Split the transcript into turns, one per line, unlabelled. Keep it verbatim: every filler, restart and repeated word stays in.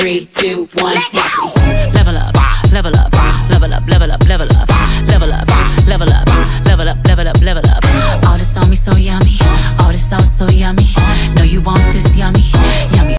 three, two, one, watch me. Level up, level up,